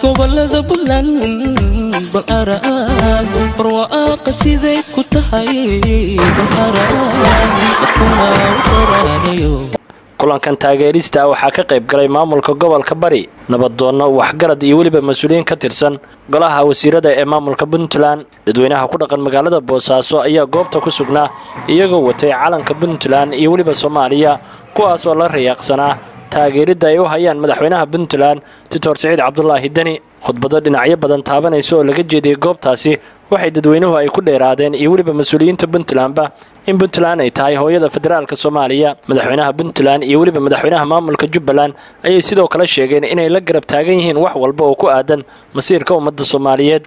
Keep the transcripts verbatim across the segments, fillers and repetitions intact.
gobolada Puntland bal arag barwaaqo siday ku tahay bal arag kuna waraanayo kulankan taageerista waxaa ka qayb galay maamulka gobolka Bari nabadoono waxgarad iyo waliba mas'uuliyiin ka tirsan golaha wasiirada ee maamulka Puntland dadweynaha ku dhaqan magaalada Boosaaso ayaa goobta ku sugnaa iyagoo watay calanka Puntland iyo waliba Soomaaliya kuwaas oo la riyaaqsanaa taageerida ay u hayaan madaxweynaha Puntland Dr. Saciid Cabdullaahi Dani khudbado dhinacyo badan taabanayso oo laga jeediyay goobtaasi waxay dadweynuhu ay ku dheeraadeen iyo waliba mas'uuliyiinta Puntlandba in Puntland ay tahay hooyada federaalka Soomaaliya madaxweynaha Puntland iyo waliba madaxweynaha maamulka Jubbaland ayay sidoo kale sheegeen inay la garab taagan yihiin wax walba oo ku aadan masiirka ummadda Soomaaliyeed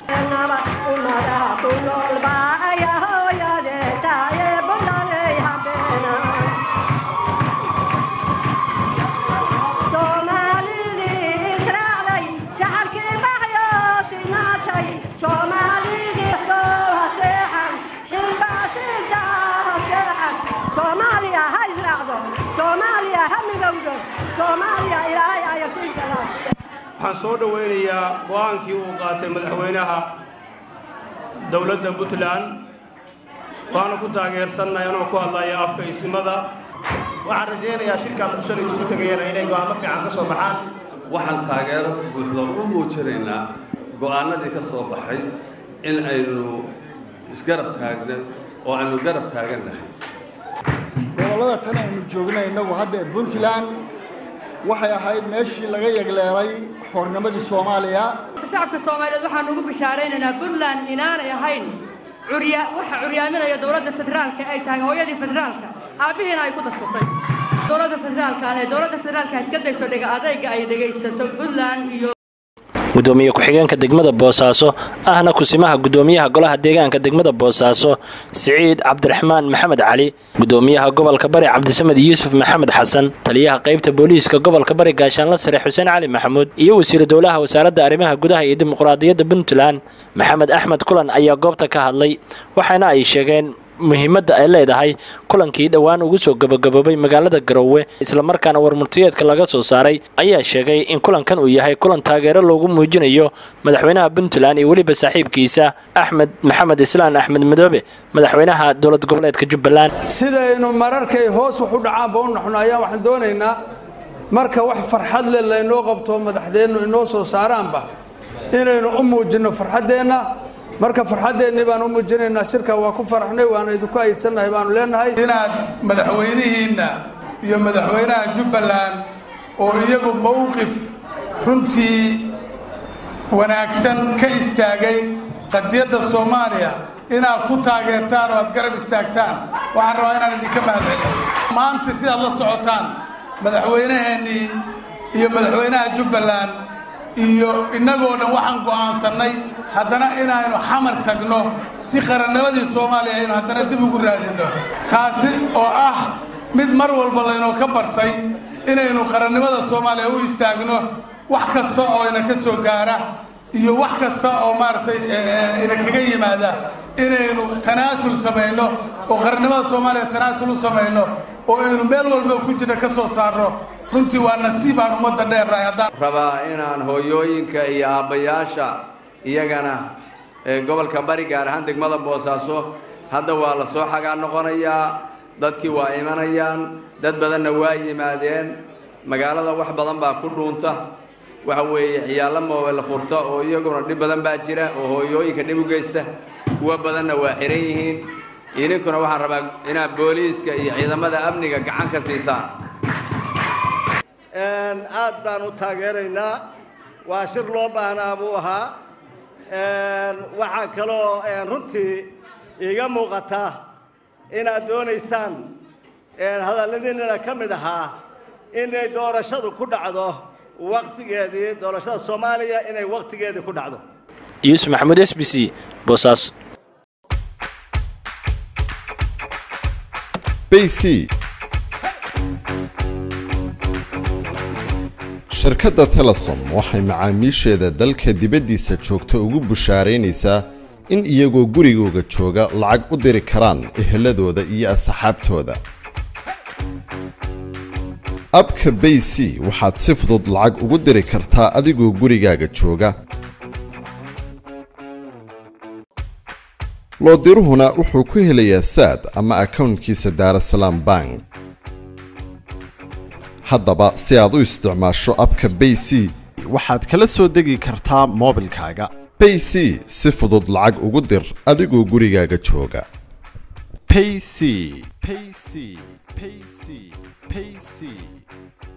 waxaan soo dhaweynayaa go'aankii uu qaatay madaxweynaha dawladda Puntland waana ku taageersanahay anoo ku hadlaya afka ismada waxaan rajaynayaa shirka bulshada isugu tagayna inay go'aamo fiican ka soo baxaan waxaan taageero buuxda u muujinaynaa go'aanadii ka soo baxay in aynu isgarab taagno oo aynu garab taaganahay gobolada tan aynu joognay inagu hadda Puntland waxay ahayd meeshii laga yagleelay xornimadii Soomaaliya shacabka Soomaaliyeed waxaan ugu bishaareynaa Puntland inaanay ahayn curiya waxa curiyaaminaya dawladda federaalka ay tahay hooyadii federaalka aabihiina ay ku darsatay dawladda federaalka ee dawladda federaalka iska dayso dhiga adayga ay dhageysato Puntland iyo gudoomiye ku-xigeenka degmada Boosaaso ahna kusimaha gudoomiyaha golaha deegaanka degmada Boosaaso Saciid Cabdiraxmaan Maxamed Cali gudoomiyaha gobolka Bari Cabdisamed Yuusuf Maxamed Xasan taliyaha qaybta booliiska gobolka Bari Gaashaanle Sare Xuseen Cali Maxamuud iyo wasiir dawlaha wasaaradda arrimaha gudaha iyo dimuqraadiyadda Puntland Maxamed Axmed Kulan ayaa goobta ka hadlay waxaana ay sheegeen muhiimadda ay leedahay kulankii dhawaan ugu soo gabagaboobay magaalada Garowe isla markaana warmurtiyeedka laga soo saaray ayaa sheegay in kulankan uu yahay kulan taageero loogu muujinayo madaxweynaha Puntland iyo waliba saaxiibkiisa Axmed Maxamed Islaan Axmed Madoobe madaxweynaha dowlad goboleedka Jubbaland sidaynu mararkay hoos u dhacaan baa u naxnayaan waxaan doonaynaa marka wax farxad leh la inoo qabto madaxdeenu inoo soo saaraanba inaynu u muujino farxadeena marka farxadeeni baan u muujinaynaa shirka waa ku faraxnay waan idinku aysanahay baan leenahay inaad madaxweynihiina iyo madaxweynaha Jubbaland oo iyagu mowqif runtii wanaagsan ka istaagay qadiyadda Soomaaliya inaad ku taageertaan oo aad garab istaagtaan waxaan rabaa inaan idinka mahadceliyo maanta si aad la socotaan madaxweynaheeni iyo madaxweynaha Jubbaland iyo inagoo dhan waxaan go'aansanay haddana inaynu xamar tagno si qarannimadii Soomaaliya aynu haddana dib ugu raadino taasi oo ah mid mar walba layno ka bartay inaynu qarannimada Soomaaliya u istaagno wax kasta oo ina ka soo gaara iyo wax kasta oo maartay ina kaga yimaada inaynu tanaasul sameeyno oo qarannimada Soomaaliya tanaasul u sameeyno oo aynu meel walba ku jira ka soo saarno runtii waa nasiib aan ummadda dheerahay haddaan rabaa inaan hooyooyinka iyo aabbayaasha iyagana gobolka Bari gaar ahaan degmada Boosaaso hadda waa la soo xagaa noqonayaa dadkii waa imanayaan dad badanna waa yimaadeen magaalada wax badan baa ku dhuunta waxa weeye ciyaalo moobel furta oo iyaguna dhib badan baa jira oo hooyooyinka dhib u geysta kuwa badanna waa xiran yihiin idinkuna waxaan rabaa inaad booliiska iyo ciidamada amniga gacan ka siisaan een aad baan u taageeraynaa waa shir loo baahnaa buu ahaa een waxa kale oo runtii iga muuqata inaad doonaysaan een hadalladiina ka mid ahaa inay doorashadu ku dhacdo waqtigeedii doorashada Soomaaliya inay waqtigeedii ku dhacdo Yuusuf Maxamuud S B C Boosaaso B C shirkadda Telesom waxay macaamiisheeda dalka dibaddiisa joogta ugu bushaaraynaysaa in iyagoo gurigooda jooga lacag u diri karaan eheladooda iyo asxaabtooda abka bayc waxaad si fudud lacag ugu diri kartaa adigoo gurigaaga jooga loodiruhuna wuxuu ku helayaa saad ama accountkiisa Daarasalaam Bank haddaba si aad u isticmaasho abka bayc waxaad kala soo degi kartaa moobilkaaga bayc si fudud lacag ugu dir adigoo gurigaaga jooga payc payc payc payc